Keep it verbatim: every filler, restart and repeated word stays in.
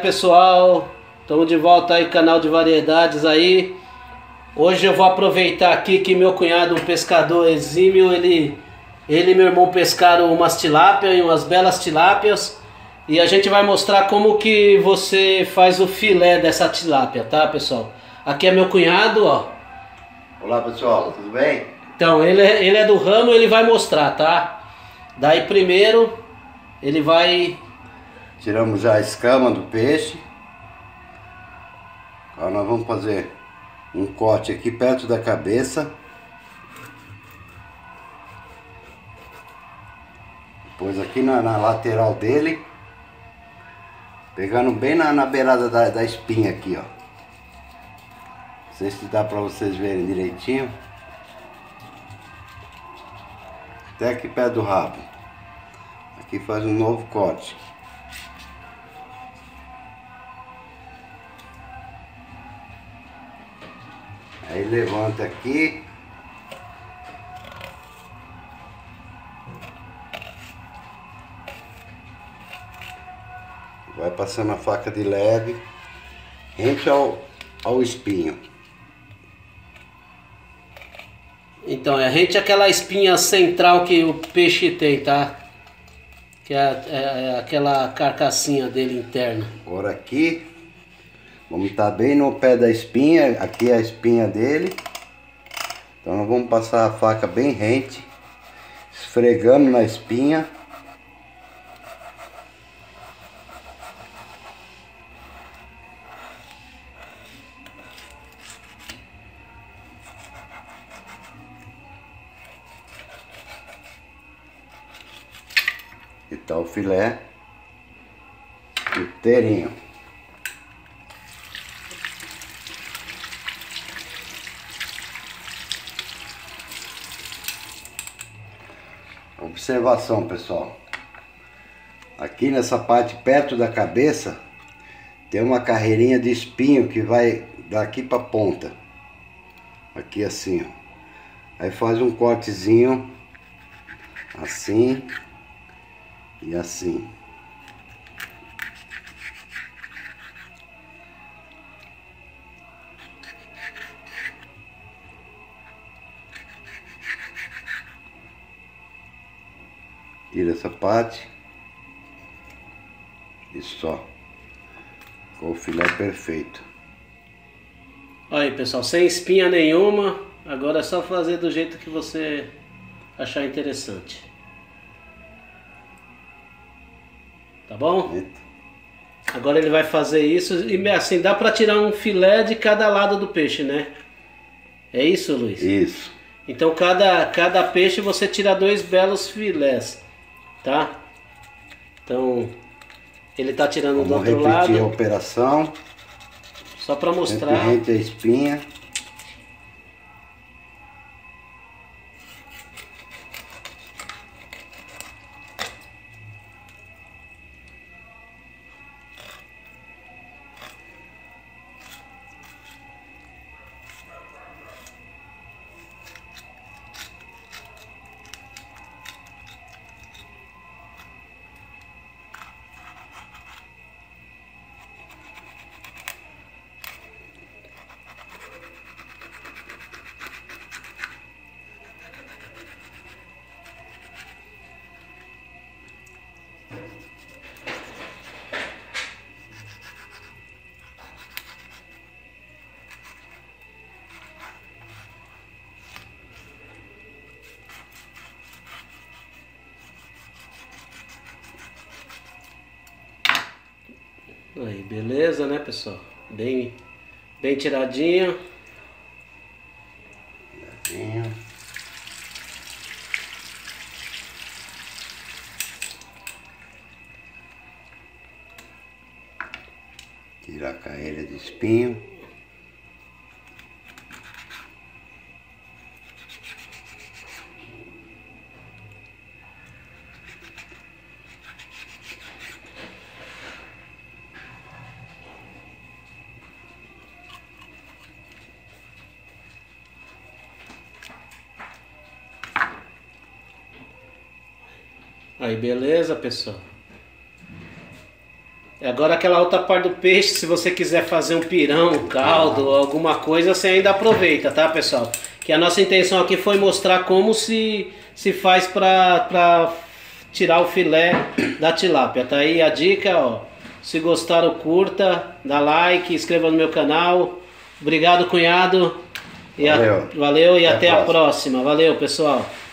pessoal, estamos de volta aí, canal de variedades aí. Hoje eu vou aproveitar aqui que meu cunhado, um pescador exímio, ele, ele e meu irmão pescaram umas tilápias, umas belas tilápias. E a gente vai mostrar como que você faz o filé dessa tilápia, tá, pessoal? Aqui é meu cunhado, ó. Olá, pessoal, tudo bem? Então, ele é, ele é do ramo, ele vai mostrar, tá? Daí primeiro, ele vai... Tiramos já a escama do peixe. Agora nós vamos fazer um corte aqui perto da cabeça. Depois aqui na, na lateral dele. Pegando bem na, na beirada da, da espinha aqui, ó. Não sei se dá pra vocês verem direitinho. Até aqui perto do rabo. Aqui faz um novo corte. Aí levanta aqui. Vai passando a faca de leve. Rente ao, ao espinho. Então, é rente aquela espinha central que o peixe tem, tá? Que é, é, é aquela carcassinha dele interna. Agora aqui, vamos estar bem no pé da espinha, aqui é a espinha dele. Então nós vamos passar a faca bem rente, esfregando na espinha. E tá o filé inteirinho. Observação, pessoal. Aqui nessa parte perto da cabeça tem uma carreirinha de espinho que vai daqui para a ponta. Aqui assim, ó. Aí faz um cortezinho assim e assim. Tira essa parte. E só. Com o filé perfeito. Olha aí, pessoal, sem espinha nenhuma. Agora é só fazer do jeito que você achar interessante. Tá bom? Agora ele vai fazer isso e assim, dá pra tirar um filé de cada lado do peixe, né? É isso, Luiz? Isso. Então cada, cada peixe você tira dois belos filés, tá? Então ele tá tirando do outro lado. Vamos repetir a operação. Só pra mostrar. Rente a espinha. Aí, beleza, né, pessoal? Bem, bem tiradinho. Tiradinho. Tira a carreira de espinho. Aí, beleza, pessoal? Agora aquela outra parte do peixe, se você quiser fazer um pirão, um caldo, alguma coisa, você ainda aproveita, tá, pessoal? Que a nossa intenção aqui foi mostrar como se, se faz para tirar o filé da tilápia. Tá aí a dica, ó. Se gostaram, curta, dá like, inscreva no meu canal. Obrigado, cunhado. E valeu. A, valeu e até, até a próxima. Valeu, pessoal.